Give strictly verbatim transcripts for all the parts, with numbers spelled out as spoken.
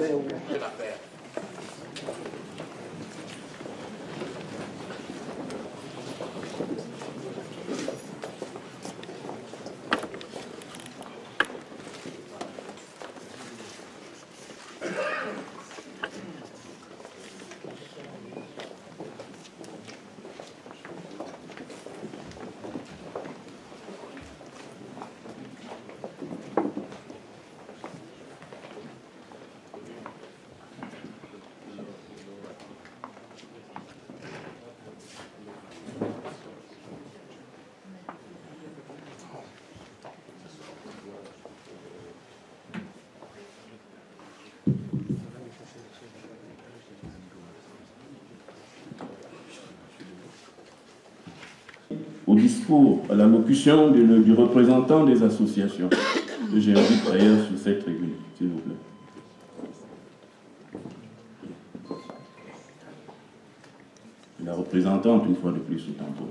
Au discours, à l'allocution du, du représentant des associations. J'invite d'ailleurs sur cette tribune, s'il vous plaît. La représentante, une fois de plus, au tambour.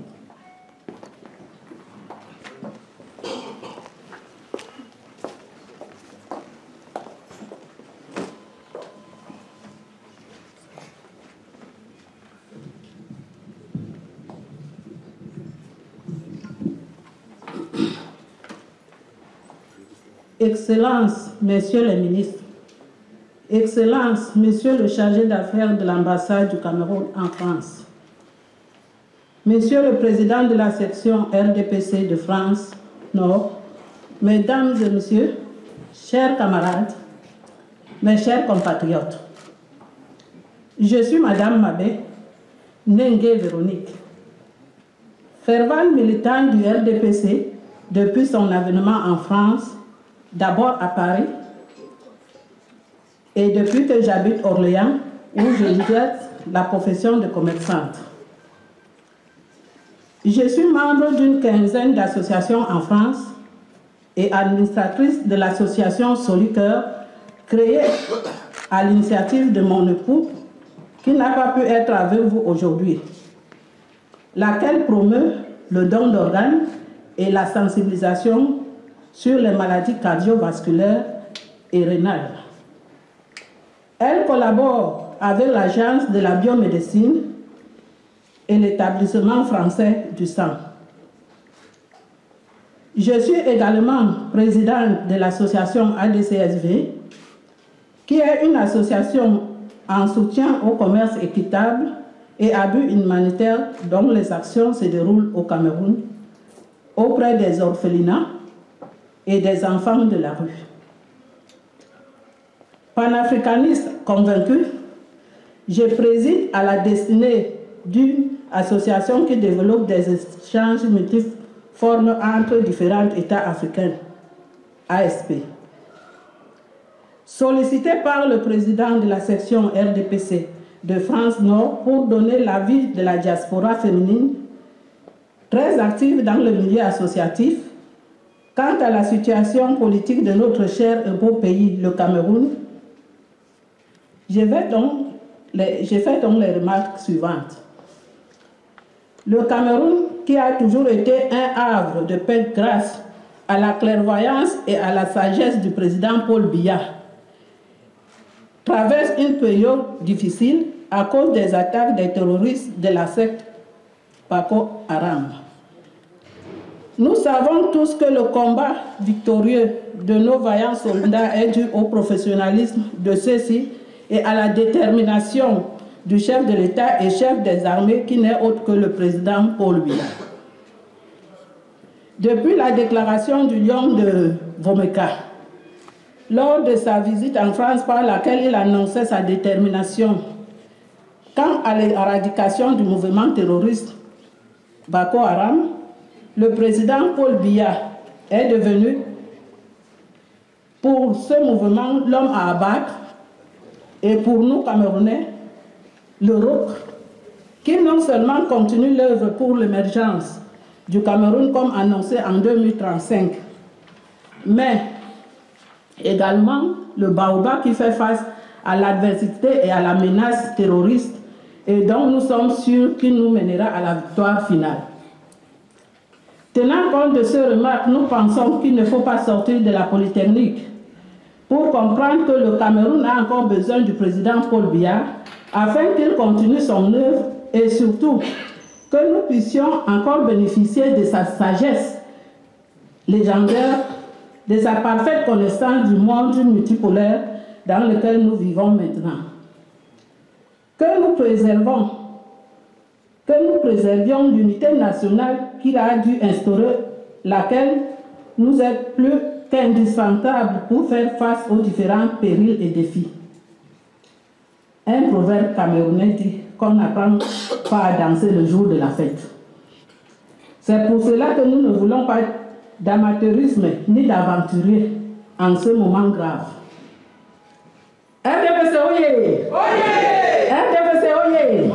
Excellences, Messieurs les ministres, Excellences, Monsieur le chargé d'affaires de l'ambassade du Cameroun en France, Monsieur le Président de la section R D P C de France Nord, Mesdames et Messieurs, chers camarades, mes chers compatriotes, je suis Madame Mabé Nengue Véronique, fervente militante du R D P C depuis son avènement en France, d'abord à Paris, et depuis que j'habite Orléans, où j'exerce la profession de commerçante. Je suis membre d'une quinzaine d'associations en France et administratrice de l'association Solucœur, créée à l'initiative de mon époux, qui n'a pas pu être avec vous aujourd'hui, laquelle promeut le don d'organes et la sensibilisation sur les maladies cardiovasculaires et rénales. Elle collabore avec l'Agence de la biomédecine et l'établissement français du sang. Je suis également présidente de l'association A D C S V, qui est une association en soutien au commerce équitable et à but humanitaire dont les actions se déroulent au Cameroun auprès des orphelinats et des enfants de la rue. Panafricaniste convaincu, je préside à la destinée d'une association qui développe des échanges multiformes entre différents États africains, A S P. Sollicité par le président de la section R D P C de France Nord pour donner l'avis de la diaspora féminine, très active dans le milieu associatif, quant à la situation politique de notre cher et beau pays, le Cameroun, je vais donc les, je fais donc les remarques suivantes. Le Cameroun, qui a toujours été un havre de paix grâce à la clairvoyance et à la sagesse du président Paul Biya, traverse une période difficile à cause des attaques des terroristes de la secte Boko Haram. Nous savons tous que le combat victorieux de nos vaillants soldats est dû au professionnalisme de ceux-ci et à la détermination du chef de l'État et chef des armées qui n'est autre que le président Paul Biya. Depuis la déclaration du lion de Vomeka, lors de sa visite en France par laquelle il annonçait sa détermination quant à l'éradication du mouvement terroriste Boko Haram, le président Paul Biya est devenu, pour ce mouvement, l'homme à abattre, et pour nous, Camerounais, le roc, qui non seulement continue l'œuvre pour l'émergence du Cameroun comme annoncé en deux mille trente-cinq, mais également le baobab qui fait face à l'adversité et à la menace terroriste et dont nous sommes sûrs qu'il nous mènera à la victoire finale. Tenant compte de ces remarques, nous pensons qu'il ne faut pas sortir de la Polytechnique pour comprendre que le Cameroun a encore besoin du président Paul Biya afin qu'il continue son œuvre et surtout que nous puissions encore bénéficier de sa sagesse légendaire, de sa parfaite connaissance du monde multipolaire dans lequel nous vivons maintenant. Que nous préservons, que nous préservions l'unité nationale qu'il a dû instaurer, laquelle nous est plus qu'indispensable pour faire face aux différents périls et défis. Un proverbe camerounais dit qu'on n'apprend pas à danser le jour de la fête. C'est pour cela que nous ne voulons pas d'amateurisme ni d'aventurier en ce moment grave. R D P C oyez! R D P C oyez!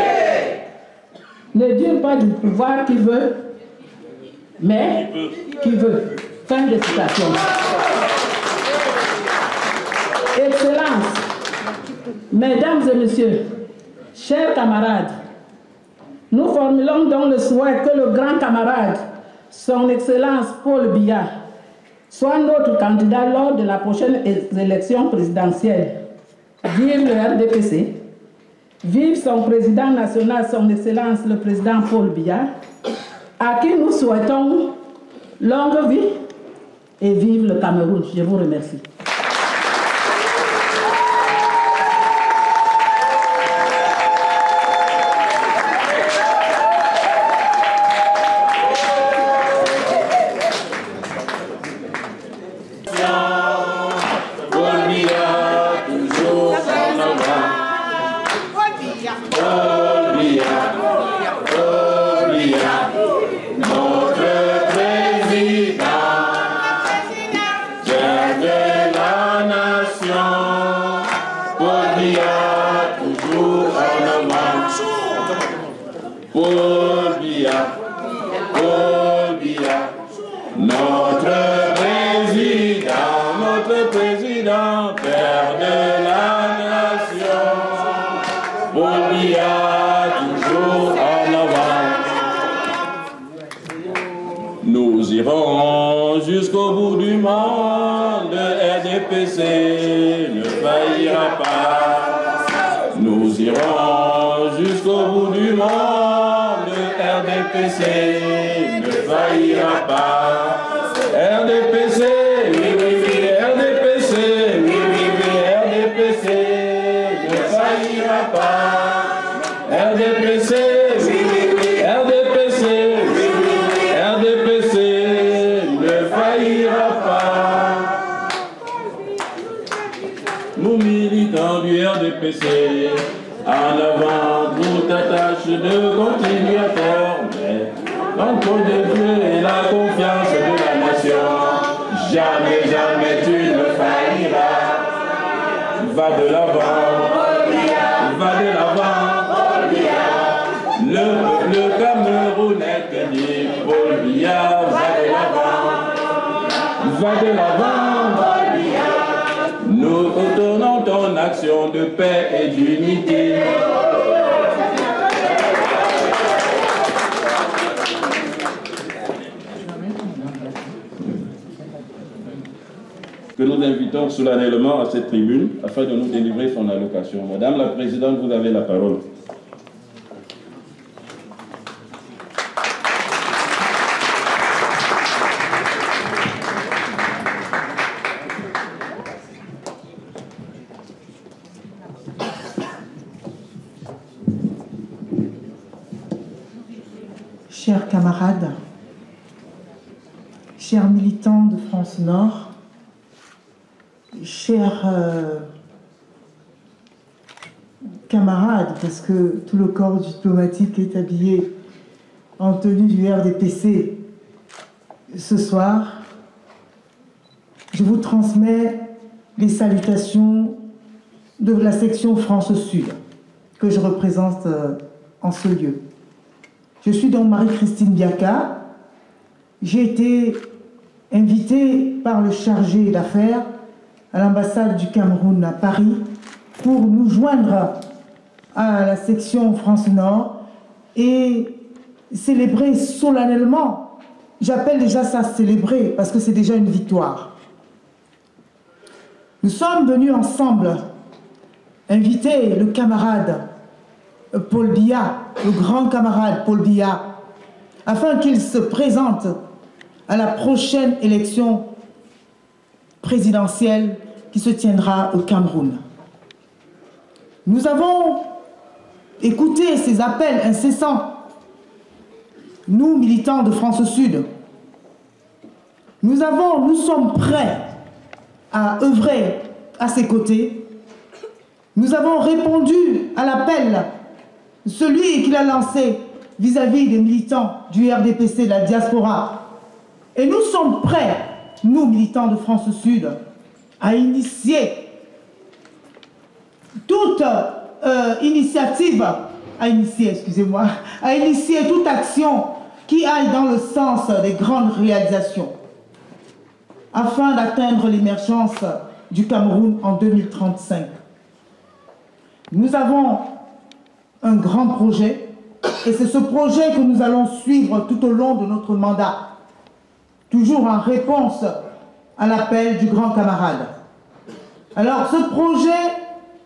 Ne dure pas du pouvoir qui veut, mais qui veut. Fin de citation. Excellence, Mesdames et Messieurs, chers camarades, nous formulons donc le souhait que le grand camarade, son Excellence Paul Biya, soit notre candidat lors de la prochaine élection présidentielle. Vive le R D P C, vive son président national, son Excellence le président Paul Biya, à qui nous souhaitons longue vie et vive le Cameroun. Je vous remercie. Paul Biya, Paul Biya, notre président, notre président, père de la nation. Paul Biya, toujours en avant. Nous irons jusqu'au bout du monde, R D P C ne faillira pas. Nous irons jusqu'au bout du monde, R D P C ne faillira pas. R D P C, oui, oui, oui, R D P C, oui, oui, oui, R D P C ne faillira pas. R D P C, oui, oui, oui, R D P C, oui, oui, oui, R D P C ne faillira pas. Nous militants du R D P C, en avant, toute tâche de continuer à former l'entre de Dieu et la confiance de la nation. Jamais, jamais tu ne failliras. Va de l'avant, va de l'avant. Le peuple camerounais te dit, Paul Biya, va de l'avant, va de l'avant. Nous retournons ton action de paix et d'unité. Que nous invitons solennellement à cette tribune afin de nous délivrer son allocation. Madame la Présidente, vous avez la parole. Chers camarades, chers militants de France Nord, chers euh, camarades, parce que tout le corps diplomatique est habillé en tenue du R D P C ce soir, je vous transmets les salutations de la section France Sud que je représente euh, en ce lieu. Je suis donc Marie-Christine Biaka. J'ai été invitée par le chargé d'affaires à l'ambassade du Cameroun à Paris pour nous joindre à la section France Nord et célébrer solennellement. J'appelle déjà ça célébrer parce que c'est déjà une victoire. Nous sommes venus ensemble inviter le camarade Paul Biya, le grand camarade Paul Biya, afin qu'il se présente à la prochaine élection présidentielle qui se tiendra au Cameroun. Nous avons écouté ces appels incessants, nous, militants de France Sud. Nous, avons, nous sommes prêts à œuvrer à ses côtés. Nous avons répondu à l'appel, celui qu'il a lancé vis-à-vis des militants du R D P C, de la diaspora. Et nous sommes prêts, nous, militants de France Sud, à initier toute euh, initiative, à initier, excusez-moi, à initier toute action qui aille dans le sens des grandes réalisations, afin d'atteindre l'émergence du Cameroun en deux mille trente-cinq. Nous avons un grand projet, et c'est ce projet que nous allons suivre tout au long de notre mandat, toujours en réponse à l'appel du grand camarade. Alors, ce projet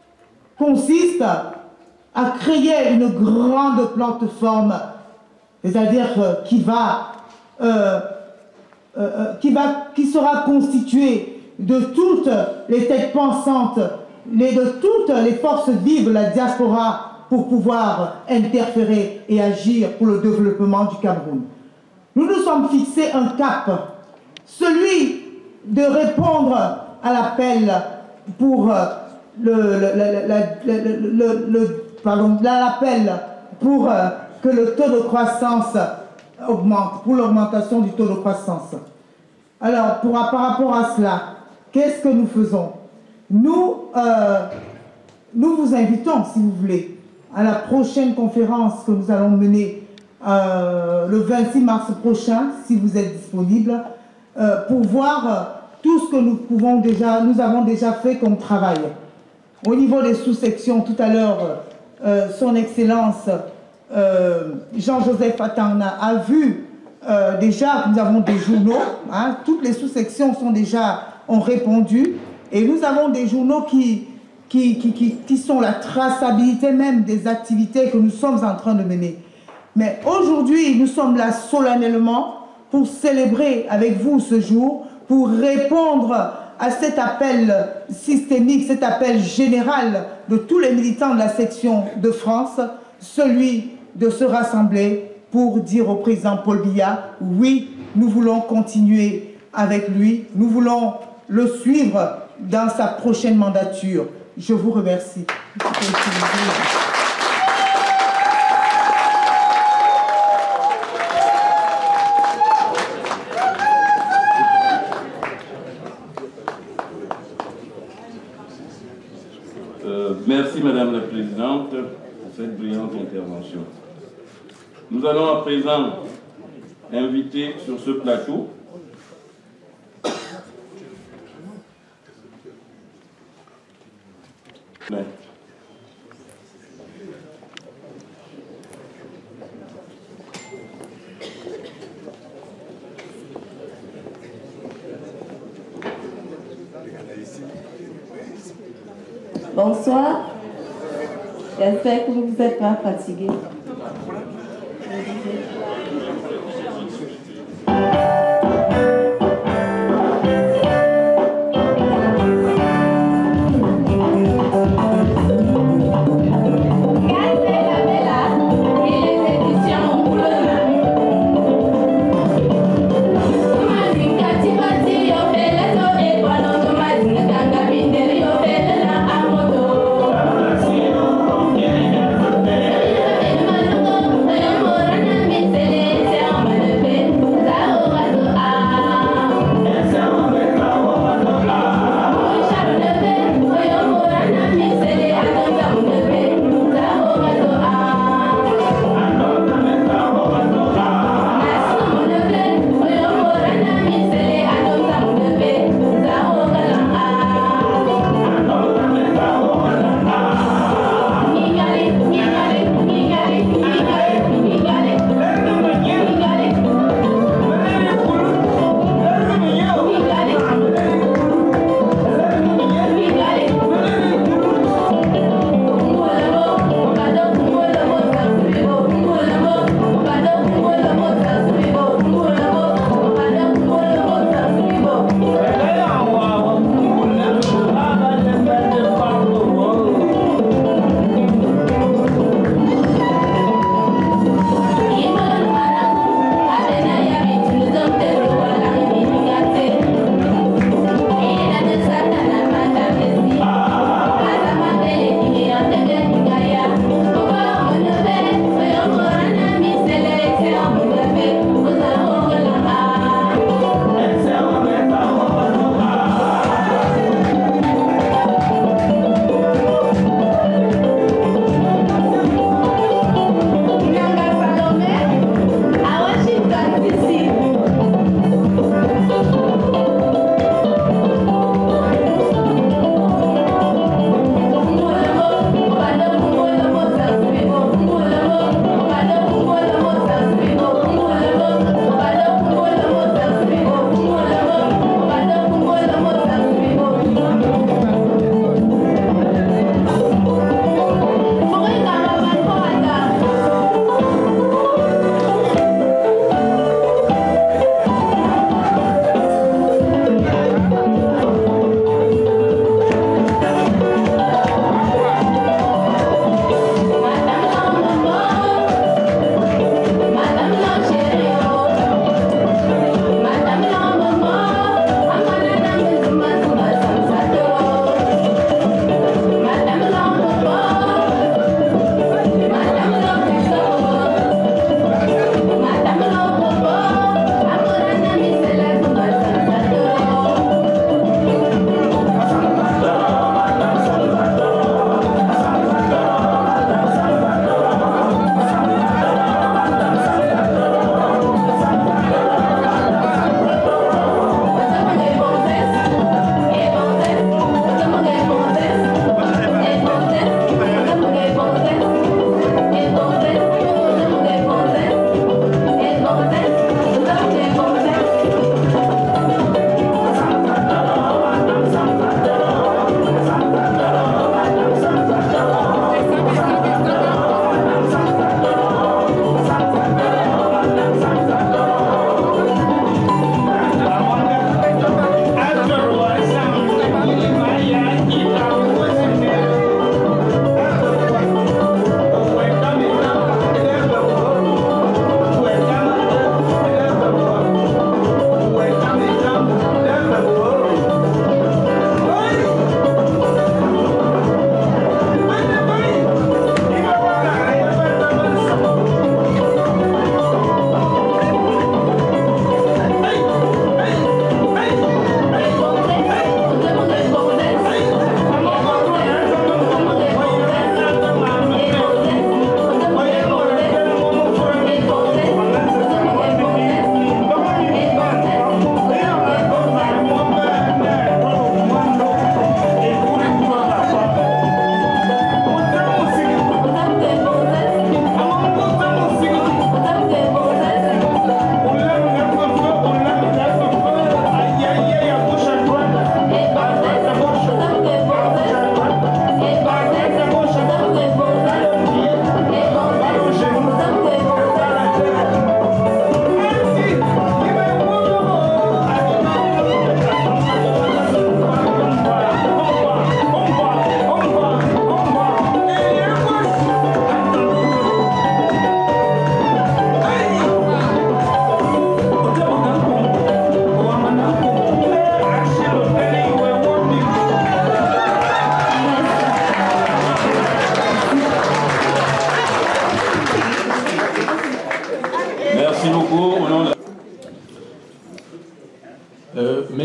consiste à créer une grande plateforme, c'est-à-dire euh, qui va, euh, euh, qui va, qui sera constituée de toutes les têtes pensantes, les, de toutes les forces vives de la diaspora pour pouvoir interférer et agir pour le développement du Cameroun. Nous nous sommes fixés un cap, celui de répondre à l'appel pour euh, le, le, le, le, le, le, pardon, l'appel pour euh, que le taux de croissance augmente, pour l'augmentation du taux de croissance. Alors, pour, par rapport à cela, qu'est-ce que nous faisons? Nous, euh, nous vous invitons, si vous voulez, à la prochaine conférence que nous allons mener euh, le vingt-six mars prochain, si vous êtes disponible, euh, pour voir euh, tout ce que nous pouvons déjà, nous avons déjà fait comme travail. Au niveau des sous-sections, tout à l'heure, euh, son Excellence euh, Jean-Joseph Atangna a vu euh, déjà que nous avons des journaux, hein, toutes les sous-sections sont déjà, ont répondu, et nous avons des journaux qui, qui, qui, qui, qui sont la traçabilité même des activités que nous sommes en train de mener. Mais aujourd'hui, nous sommes là solennellement pour célébrer avec vous ce jour, pour répondre à cet appel systémique, cet appel général de tous les militants de la section de France, celui de se rassembler pour dire au président Paul Biya, oui, nous voulons continuer avec lui, nous voulons le suivre dans sa prochaine mandature. Je vous remercie. Euh, merci Madame la Présidente pour cette brillante intervention. Nous allons à présent inviter sur ce plateau ouais. Bonsoir. J'espère que vous n'êtes pas fatigué. Thank you.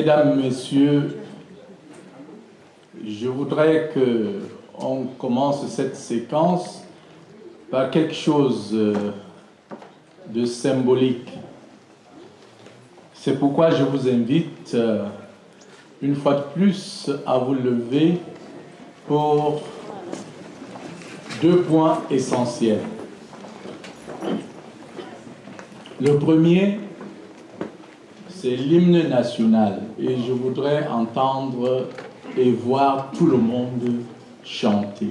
Mesdames, Messieurs, je voudrais qu'on commence cette séquence par quelque chose de symbolique. C'est pourquoi je vous invite une fois de plus à vous lever pour deux points essentiels. Le premier, c'est l'hymne national et je voudrais entendre et voir tout le monde chanter.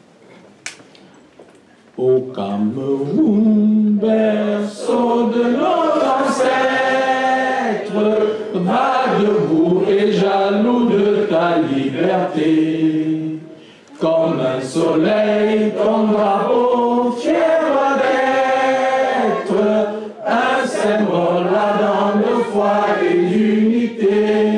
Au Cameroun, berceau de nos ancêtres, va debout et jaloux de ta liberté. Comme un soleil, ton drapeau fier d'être un symbole ardent de foi et d'unité.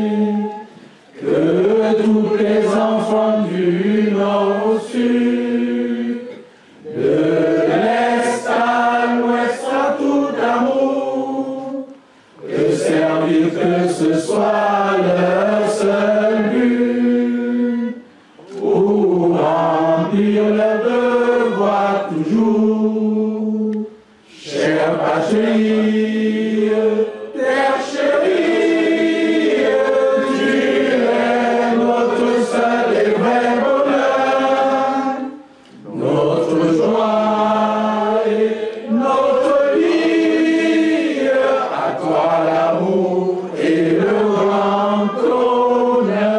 Que tous les enfants du nord au sud, de l'est à l'ouest à tout amour, que servir que ce soit leur seul but, pour remplir leur devoir toujours. Chère patrie, terre chérie, tu es notre seul et vrai bonheur, notre joie et notre vie, à toi l'amour et le grand honneur.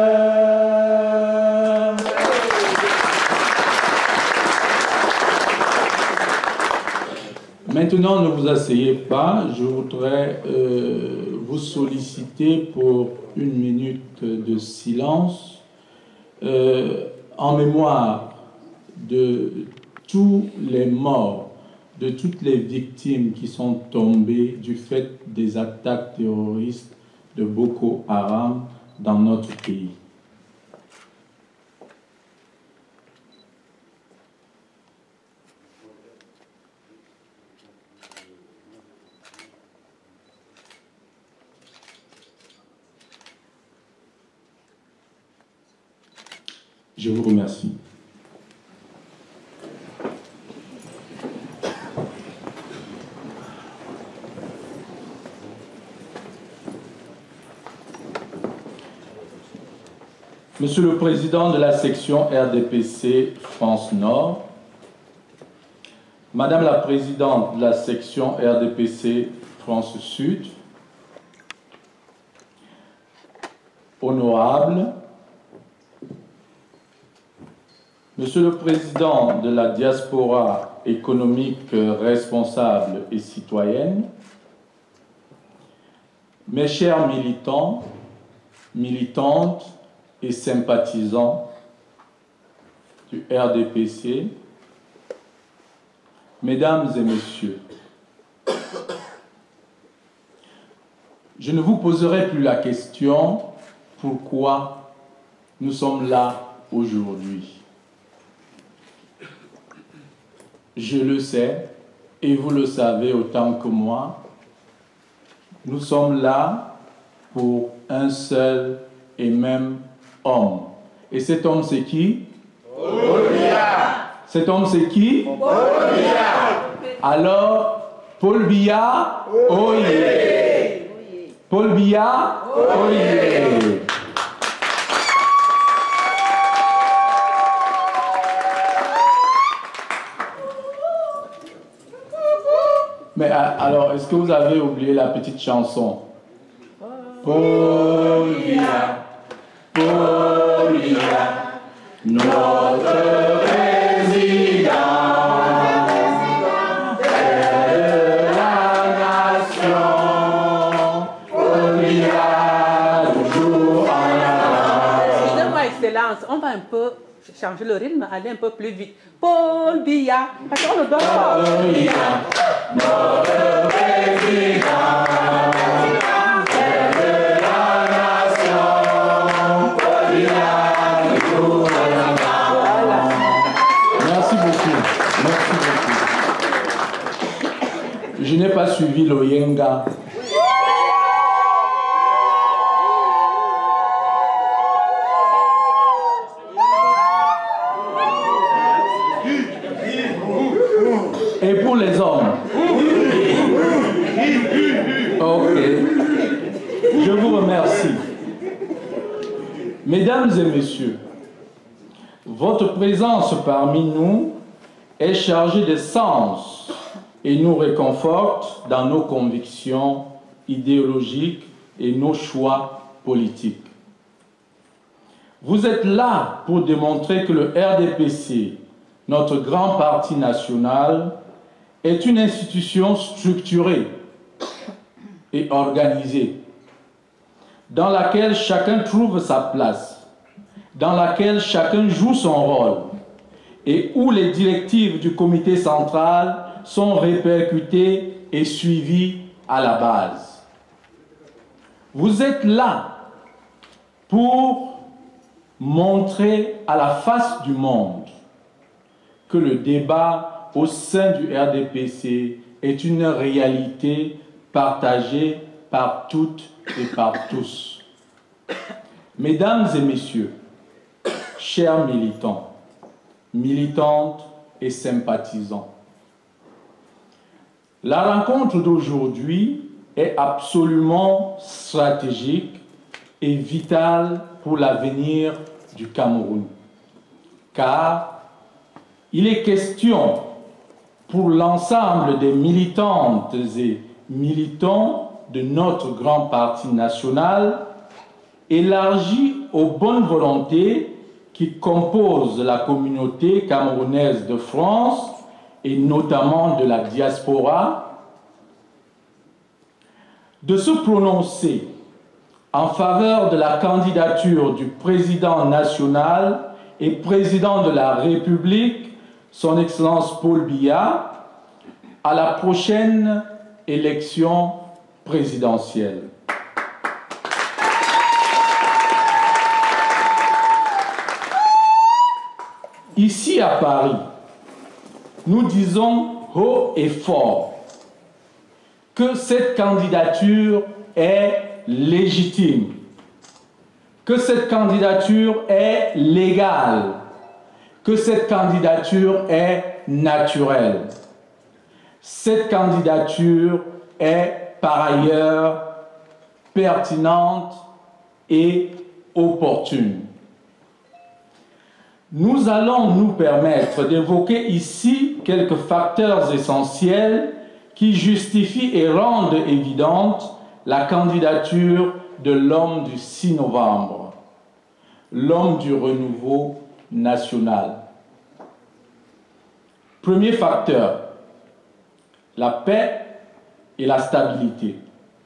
Maintenant, ne vous asseyez pas, je voudrais euh, vous solliciter pour une minute de silence euh, en mémoire de tous les morts, de toutes les victimes qui sont tombées du fait des attaques terroristes de Boko Haram dans notre pays. Je vous remercie. Monsieur le Président de la section R D P C France Nord, Madame la Présidente de la section R D P C France Sud, Honorables, Monsieur le Président de la diaspora économique responsable et citoyenne, mes chers militants, militantes et sympathisants du R D P C, Mesdames et Messieurs, je ne vous poserai plus la question pourquoi nous sommes là aujourd'hui. Je le sais, et vous le savez autant que moi, nous sommes là pour un seul et même homme. Et cet homme, c'est qui? Paul Biya. Cet homme, c'est qui? Paul Biya. Alors, Paul Biya, oyez. Paul Biya, oyez. Mais alors, est-ce que vous avez oublié la petite chanson? Paul Biya, Paul Biya, notre président, père de la nation. Paul Biya, toujours en avant. Excusez-moi, Excellence, on va un peu changer le rythme, aller un peu plus vite. Paul Biya, parce qu'on le donne pas. Paul Biya, notre président, père de la nation. Paul Biya, toujours en avant. Merci beaucoup. Merci beaucoup. Je n'ai pas suivi l'Oyenga. Et pour les hommes? Ok. Je vous remercie. Mesdames et messieurs, votre présence parmi nous est chargée de sens et nous réconforte dans nos convictions idéologiques et nos choix politiques. Vous êtes là pour démontrer que le R D P C, notre grand parti national, est une institution structurée et organisée, dans laquelle chacun trouve sa place, dans laquelle chacun joue son rôle, et où les directives du comité central sont répercutées et suivies à la base. Vous êtes là pour montrer à la face du monde que le débat au sein du R D P C est une réalité partagée par toutes et par tous. Mesdames et messieurs, chers militants, militantes et sympathisants, la rencontre d'aujourd'hui est absolument stratégique et vitale pour l'avenir du Cameroun, car il est question pour l'ensemble des militantes et militants de notre grand parti national, élargi aux bonnes volontés qui composent la communauté camerounaise de France et notamment de la diaspora, de se prononcer en faveur de la candidature du président national et président de la République, son Excellence Paul Biya, à la prochaine élection présidentielle. Ici à Paris, nous disons haut et fort que cette candidature est légitime, que cette candidature est légale, que cette candidature est naturelle. Cette candidature est par ailleurs pertinente et opportune. Nous allons nous permettre d'évoquer ici quelques facteurs essentiels qui justifient et rendent évidente la candidature de l'homme du six novembre, l'homme du renouveau national. Premier facteur, la paix et la stabilité.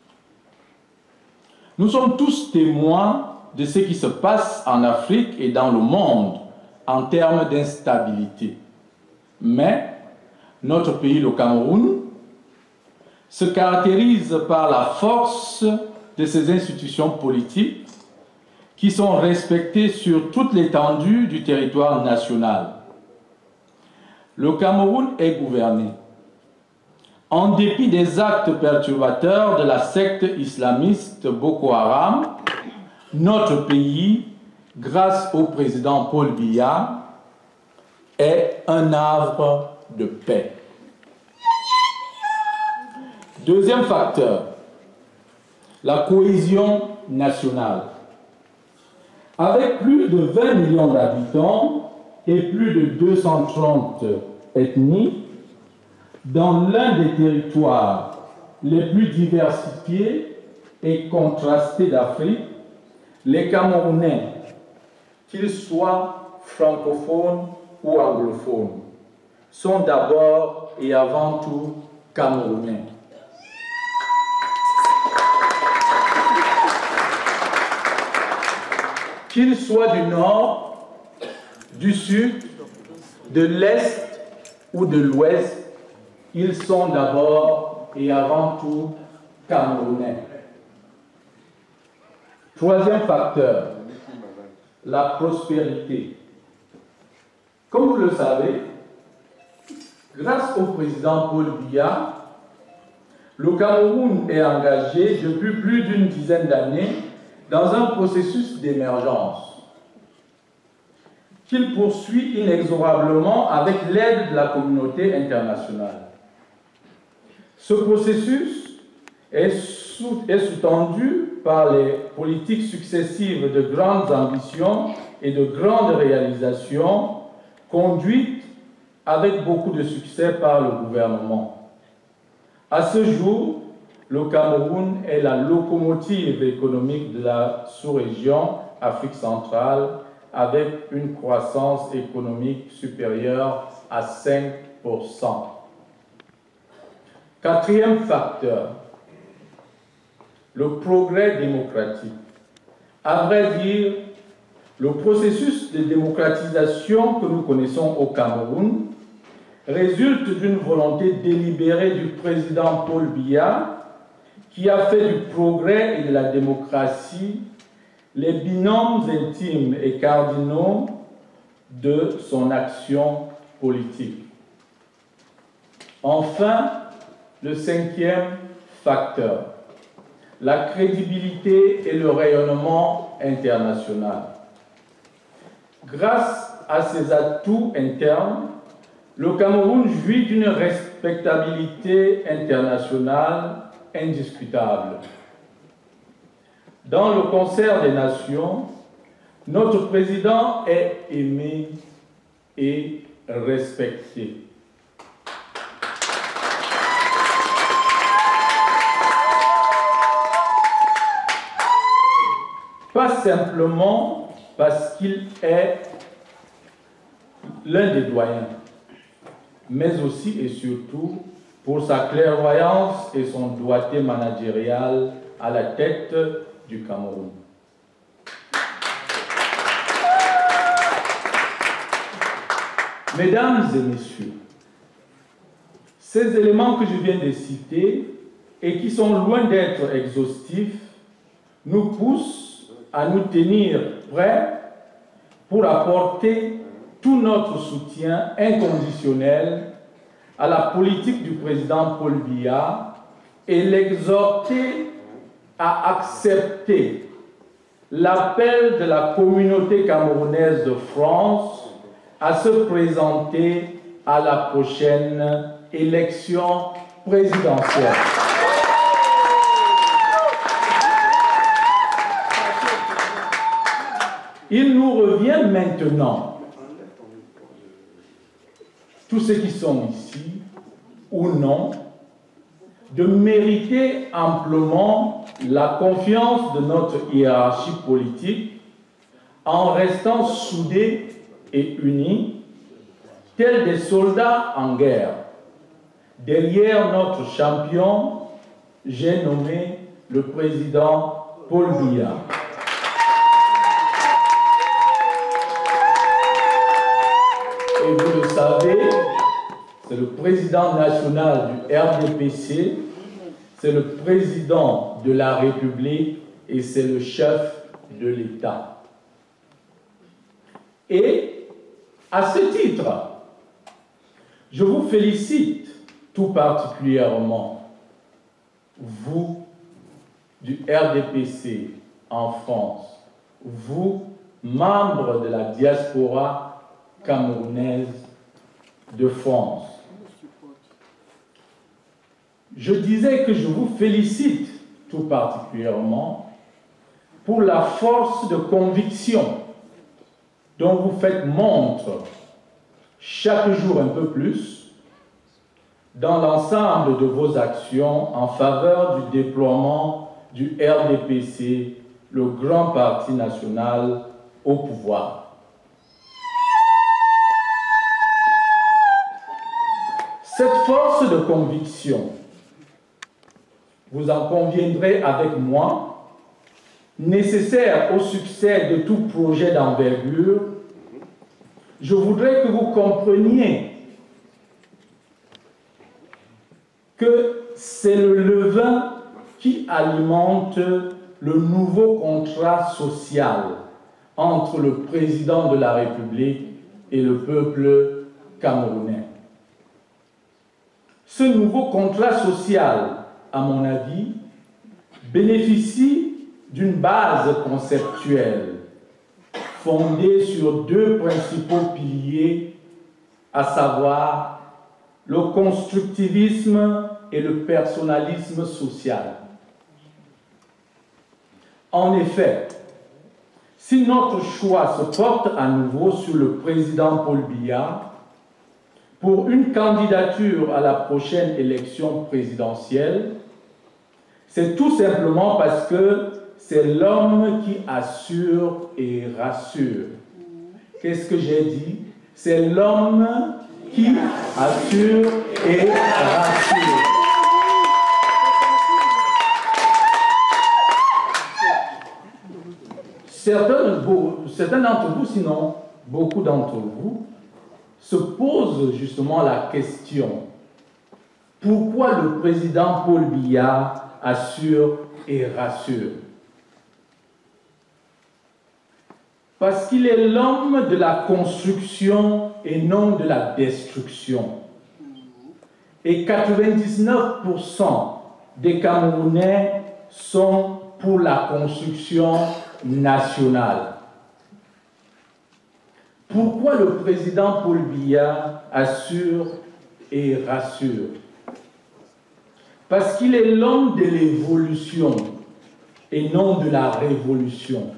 Nous sommes tous témoins de ce qui se passe en Afrique et dans le monde en termes d'instabilité. Mais notre pays, le Cameroun, se caractérise par la force de ses institutions politiques qui sont respectées sur toute l'étendue du territoire national. Le Cameroun est gouverné, en dépit des actes perturbateurs de la secte islamiste Boko Haram. Notre pays, grâce au président Paul Biya, est un havre de paix. Deuxième facteur, la cohésion nationale. Avec plus de vingt millions d'habitants et plus de deux cent trente ethnies, dans l'un des territoires les plus diversifiés et contrastés d'Afrique, les Camerounais, qu'ils soient francophones ou anglophones, sont d'abord et avant tout Camerounais. Qu'ils soient du nord, du sud, de l'est ou de l'ouest, ils sont d'abord et avant tout Camerounais. Troisième facteur, la prospérité. Comme vous le savez, grâce au président Paul Biya, le Cameroun est engagé depuis plus d'une dizaine d'années dans un processus d'émergence qu'il poursuit inexorablement avec l'aide de la communauté internationale. Ce processus est sous-tendu par les politiques successives de grandes ambitions et de grandes réalisations conduites avec beaucoup de succès par le gouvernement. À ce jour, le Cameroun est la locomotive économique de la sous-région Afrique centrale avec une croissance économique supérieure à cinq pour cent. Quatrième facteur, le progrès démocratique. À vrai dire, le processus de démocratisation que nous connaissons au Cameroun résulte d'une volonté délibérée du président Paul Biya qui a fait du progrès et de la démocratie les binômes intimes et cardinaux de son action politique. Enfin, le cinquième facteur, la crédibilité et le rayonnement international. Grâce à ses atouts internes, le Cameroun jouit d'une respectabilité internationale indiscutable. Dans le concert des nations, notre président est aimé et respecté. Pas simplement parce qu'il est l'un des doyens, mais aussi et surtout pour sa clairvoyance et son doigté managérial à la tête du Cameroun. Mesdames et messieurs, ces éléments que je viens de citer et qui sont loin d'être exhaustifs nous poussent à nous tenir prêts pour apporter tout notre soutien inconditionnel à la politique du président Paul Biya et l'exhorter à accepter l'appel de la communauté camerounaise de France à se présenter à la prochaine élection présidentielle. Il nous revient maintenant, tous ceux qui sont ici, ou non, de mériter amplement la confiance de notre hiérarchie politique en restant soudés et unis, tels des soldats en guerre. Derrière notre champion, j'ai nommé le président Paul Biya. Et vous le savez, c'est le président national du R D P C, c'est le président de la République et c'est le chef de l'État. Et à ce titre, je vous félicite tout particulièrement, vous du R D P C en France, vous, membres de la diaspora camerounaise de France. Je disais que je vous félicite tout particulièrement pour la force de conviction dont vous faites montre chaque jour un peu plus dans l'ensemble de vos actions en faveur du déploiement du R D P C, le grand parti national au pouvoir. Cette force de conviction, vous en conviendrez avec moi, nécessaire au succès de tout projet d'envergure, je voudrais que vous compreniez que c'est le levain qui alimente le nouveau contrat social entre le président de la République et le peuple camerounais. Ce nouveau contrat social, à mon avis, bénéficie d'une base conceptuelle fondée sur deux principaux piliers, à savoir le constructivisme et le personnalisme social. En effet, si notre choix se porte à nouveau sur le président Paul Biya pour une candidature à la prochaine élection présidentielle, c'est tout simplement parce que c'est l'homme qui assure et rassure. Qu'est-ce que j'ai dit? C'est l'homme qui assure et rassure. Certains, certains d'entre vous, sinon beaucoup d'entre vous, se posent justement la question: pourquoi le président Paul Biya assure et rassure? Parce qu'il est l'homme de la construction et non de la destruction. Et quatre-vingt-dix-neuf pour cent des Camerounais sont pour la construction nationale. Pourquoi le président Paul Biya assure et rassure? Parce qu'il est l'homme de l'évolution et non de la révolution.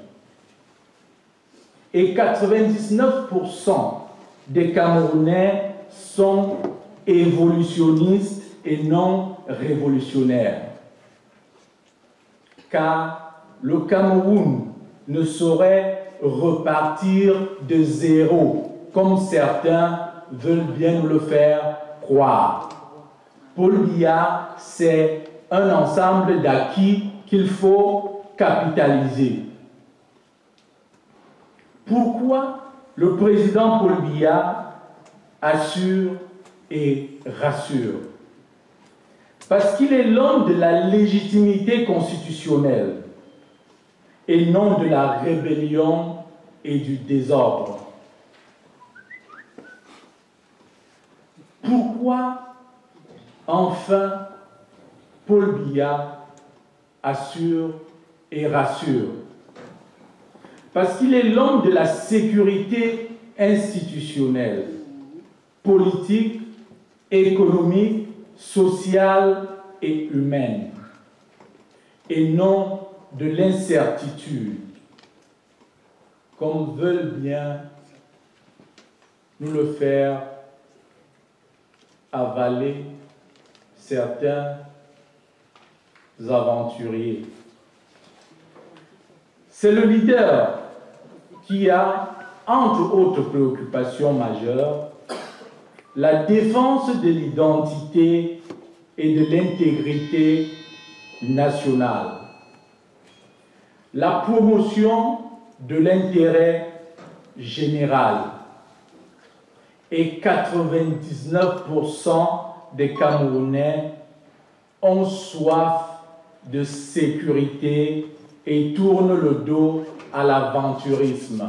Et quatre-vingt-dix-neuf pour cent des Camerounais sont évolutionnistes et non révolutionnaires. Car le Cameroun ne saurait repartir de zéro, comme certains veulent bien nous le faire croire. Paul Biya, c'est un ensemble d'acquis qu'il faut capitaliser. Pourquoi le président Paul Biya assure et rassure? Parce qu'il est l'homme de la légitimité constitutionnelle et non de la rébellion et du désordre. Pourquoi, enfin, Paul Biya assure et rassure? Parce qu'il est l'homme de la sécurité institutionnelle, politique, économique, sociale et humaine, et non de l'incertitude, comme veulent bien nous le faire avaler certains aventuriers. C'est le leader qui a, entre autres préoccupations majeures, la défense de l'identité et de l'intégrité nationale, la promotion de l'intérêt général, et quatre-vingt-dix-neuf pour cent des Camerounais ont soif de sécurité et tournent le dos à l'aventurisme.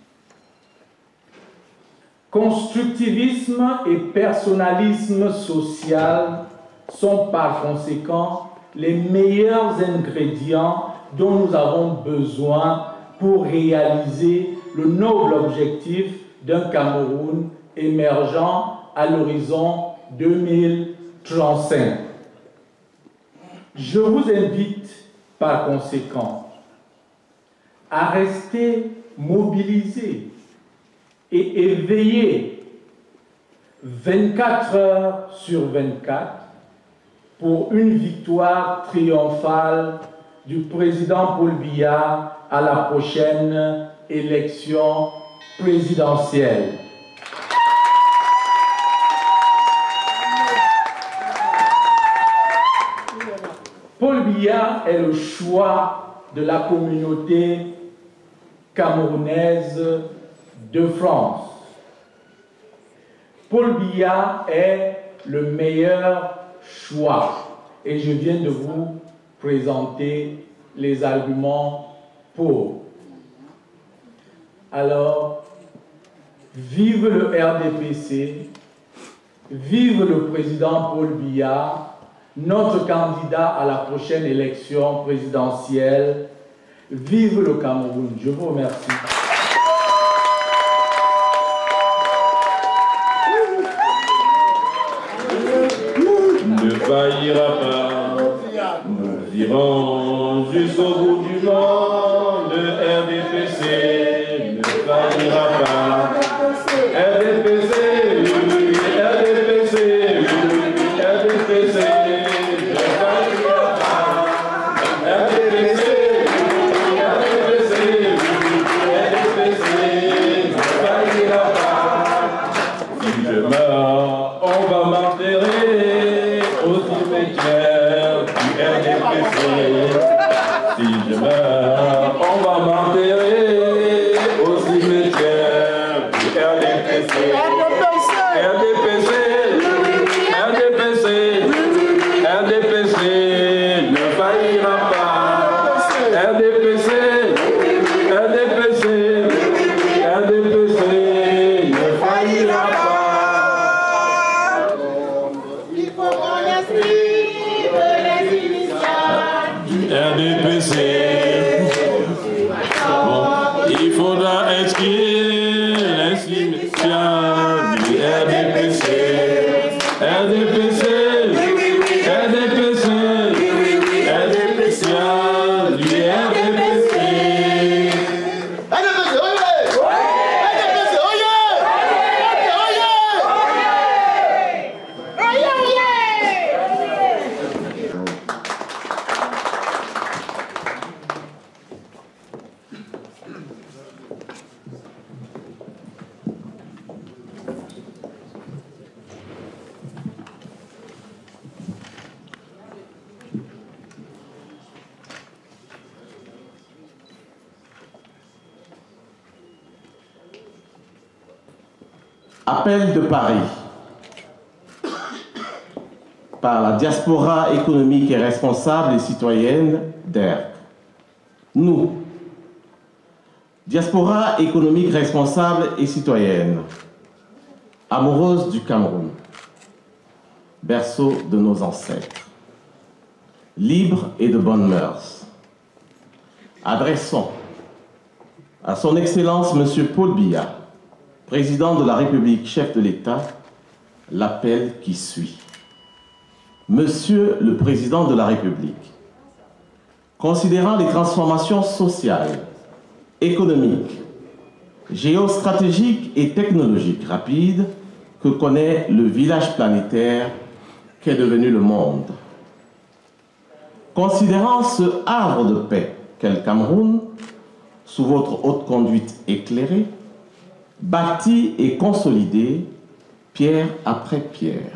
Constructivisme et personnalisme social sont par conséquent les meilleurs ingrédients dont nous avons besoin pour réaliser le noble objectif d'un Cameroun émergent à l'horizon deux mille trente-cinq. Je vous invite par conséquent à rester mobilisés et éveillés vingt-quatre heures sur vingt-quatre pour une victoire triomphale du président Paul Biya à la prochaine élection présidentielle. Paul Biya est le choix de la communauté camerounaise de France. Paul Biya est le meilleur choix et je viens de vous présenter les arguments pour. Alors, vive le R D P C, vive le président Paul Biya, notre candidat à la prochaine élection présidentielle. Vive le Cameroun. Je vous remercie. faillira pas. Nous irons jusqu'au bout du monde, le R D P C ne faillira pas. R D P C, R D P C, R D P C ne faillira pas. R D P C, R D P C, R D P C ne faillira pas. Si je meurs, on va m'enterrer au cimetière du R D P C. Si je meurs, on va m'enterrer au cimetière du R D P C. R D P C, R D P C, R D P C ne faillira pas. R D P C, R D P C, R D P C ne faillira pas. Il faut qu'on inscrive les initiales du R D P C. Bon, il faudra inscrire les initiales du R D P C. R D P C, R D P C, R D P C, du R D P C. Appel de Paris par la diaspora économique et responsable et citoyenne d'E R C. Nous, diaspora économique responsable et citoyenne, amoureuse du Cameroun, berceau de nos ancêtres, libre et de bonnes mœurs, adressons à son Excellence Monsieur Paul Biya, Président de la République, chef de l'État, l'appel qui suit. Monsieur le Président de la République, considérant les transformations sociales, économiques, géostratégiques et technologiques rapides que connaît le village planétaire qu'est devenu le monde, considérant ce havre de paix qu'est le Cameroun, sous votre haute conduite éclairée, bâti et consolidé pierre après pierre.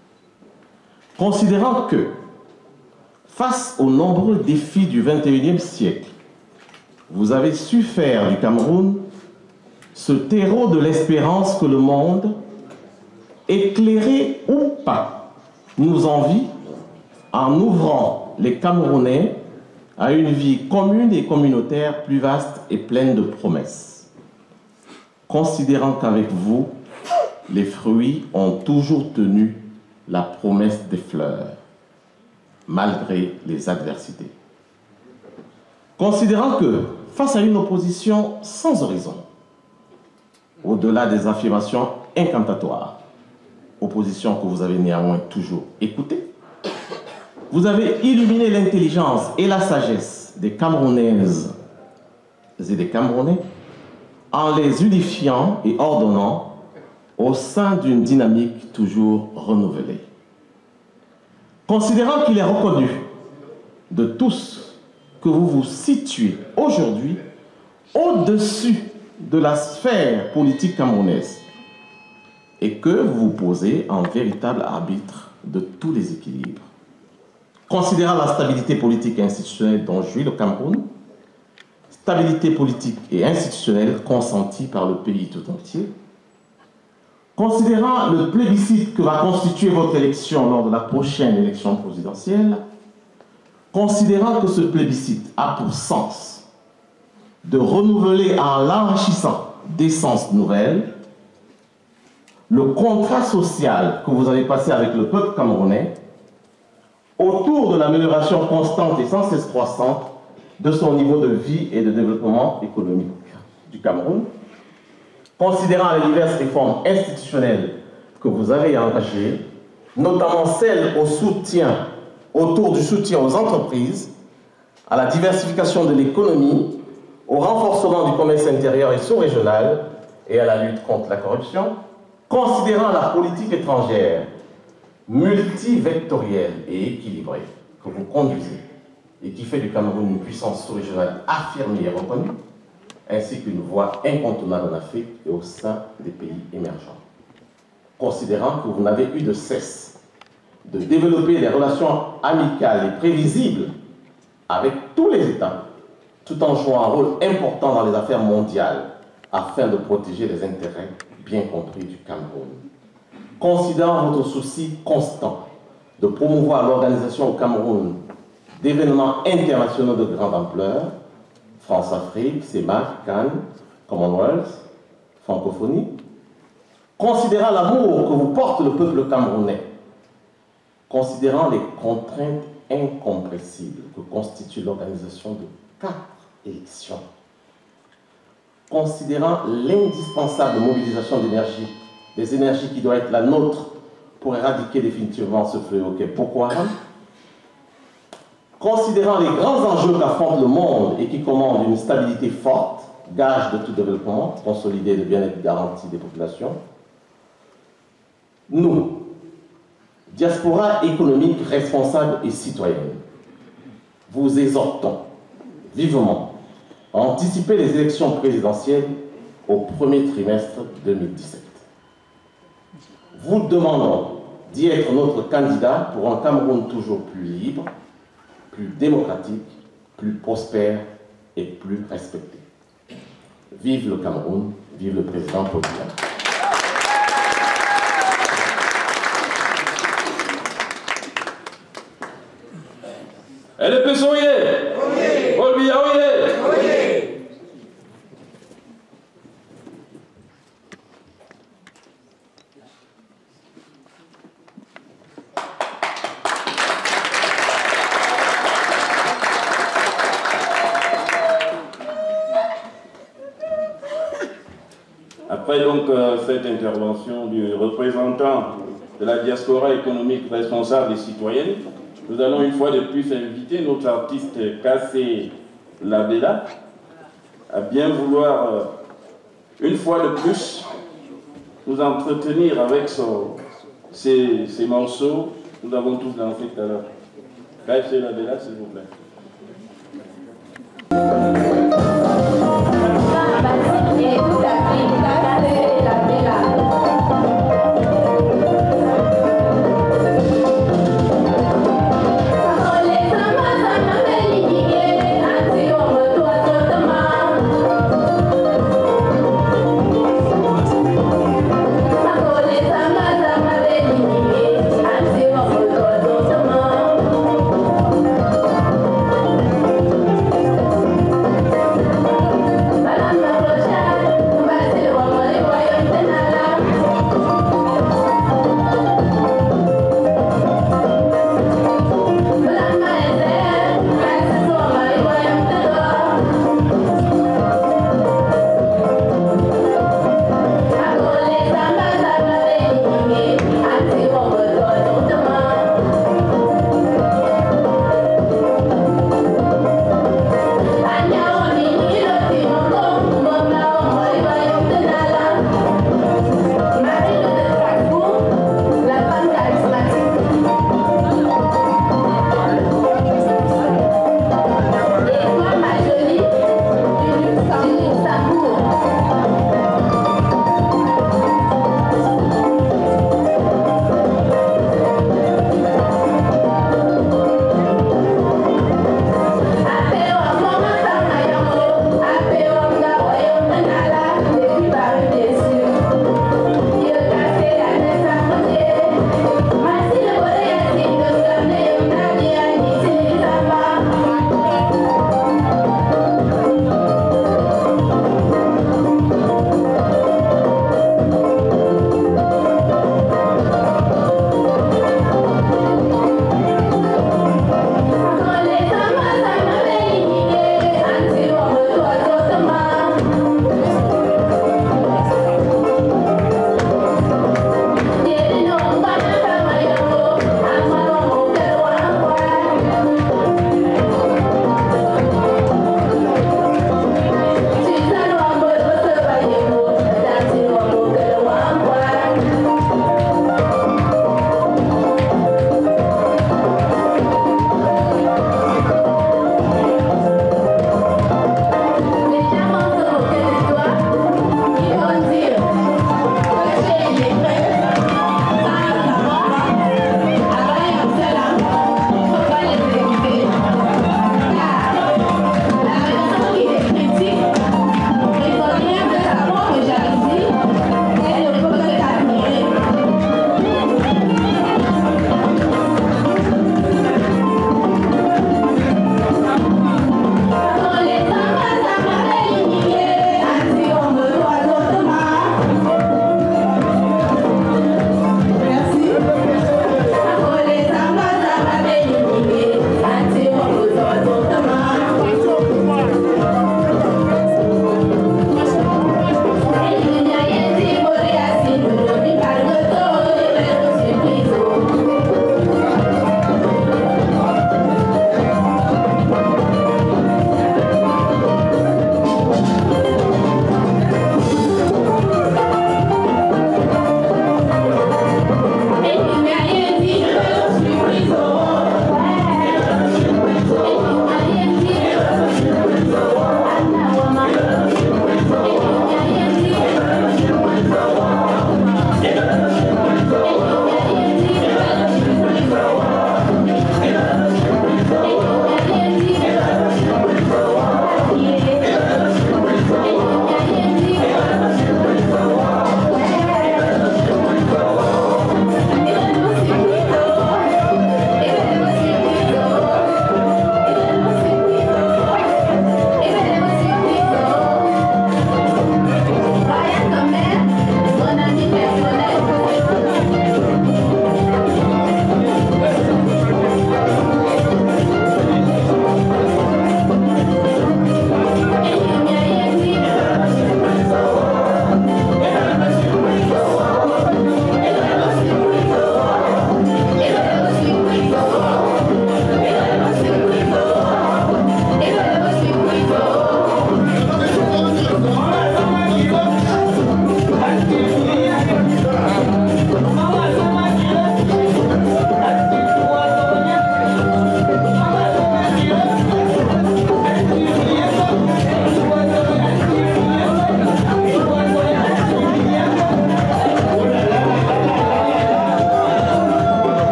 Considérant que, face aux nombreux défis du vingt et unième siècle, vous avez su faire du Cameroun ce terreau de l'espérance que le monde, éclairé ou pas, nous envie en ouvrant les Camerounais à une vie commune et communautaire plus vaste et pleine de promesses. Considérant qu'avec vous, les fruits ont toujours tenu la promesse des fleurs, malgré les adversités. Considérant que, face à une opposition sans horizon, au-delà des affirmations incantatoires, opposition que vous avez néanmoins toujours écoutée, vous avez illuminé l'intelligence et la sagesse des Camerounaises et des Camerounais en les unifiant et ordonnant au sein d'une dynamique toujours renouvelée. Considérant qu'il est reconnu de tous que vous vous situez aujourd'hui au-dessus de la sphère politique camerounaise et que vous vous posez en véritable arbitre de tous les équilibres. Considérant la stabilité politique et institutionnelle dont jouit le Cameroun, stabilité politique et institutionnelle consentie par le pays tout entier, considérant le plébiscite que va constituer votre élection lors de la prochaine élection présidentielle, considérant que ce plébiscite a pour sens de renouveler en l'enrichissant d'essences nouvelles le contrat social que vous avez passé avec le peuple camerounais autour de l'amélioration constante et sans cesse croissante de son niveau de vie et de développement économique du Cameroun, considérant les diverses réformes institutionnelles que vous avez engagées, notamment celle au soutien, autour du soutien aux entreprises, à la diversification de l'économie, au renforcement du commerce intérieur et sous-régional et à la lutte contre la corruption, considérant la politique étrangère multivectorielle et équilibrée que vous conduisez et qui fait du Cameroun une puissance sous-régionale affirmée et reconnue, ainsi qu'une voie incontournable en Afrique et au sein des pays émergents. Considérant que vous n'avez eu de cesse de développer des relations amicales et prévisibles avec tous les États, tout en jouant un rôle important dans les affaires mondiales afin de protéger les intérêts bien compris du Cameroun. Considérant votre souci constant de promouvoir l'organisation au Cameroun d'événements internationaux de grande ampleur, France-Afrique, CEMAC, Cannes, Commonwealth, francophonie, considérant l'amour que vous porte le peuple camerounais, considérant les contraintes incompressibles que constitue l'organisation de quatre élections, considérant l'indispensable mobilisation d'énergie, des énergies qui doit être la nôtre pour éradiquer définitivement ce fléau qu'est Boko Haram, considérant les grands enjeux qu'affronte le monde et qui commandent une stabilité forte, gage de tout développement, consolidé de bien-être garanti des populations, nous, diaspora économique responsable et citoyenne, vous exhortons vivement à anticiper les élections présidentielles au premier trimestre deux mille dix-sept. Vous demandons d'y être notre candidat pour un Cameroun toujours plus libre, plus démocratique, plus prospère et plus respecté. Vive le Cameroun, vive le président Paul Biya. Elle est pessoyée. Paul Biya, oui. Après donc euh, cette intervention du représentant de la diaspora économique responsable et citoyenne, nous allons une fois de plus inviter notre artiste Kassé Labella à bien vouloir, euh, une fois de plus, nous entretenir avec son, ses, ses morceaux. Nous avons tous dansé tout à l'heure. Kassé Labella, s'il vous plaît. Thank you.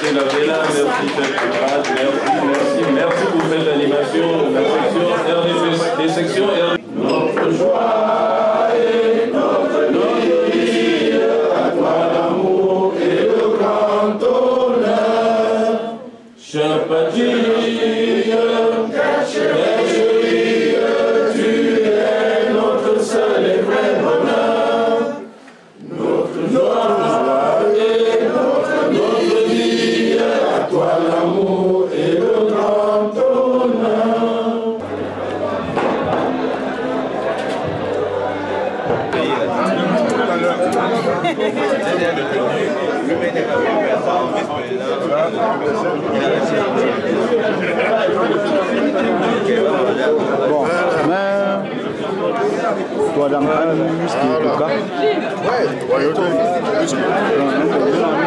merci la Vela, merci chef camarade, merci, merci, merci pour cette animation, la section R D P, des sections R D P. Notre joie et notre, notre vie, à toi l'amour et le grand honneur. Chère patrie, chérie, tu es notre seul et vrai bonheur. Notre joie et notre, notre vie, à toi l'amour et le grand honneur. Bon, mais toi dans le muscle, en tout cas. Ouais, ouais,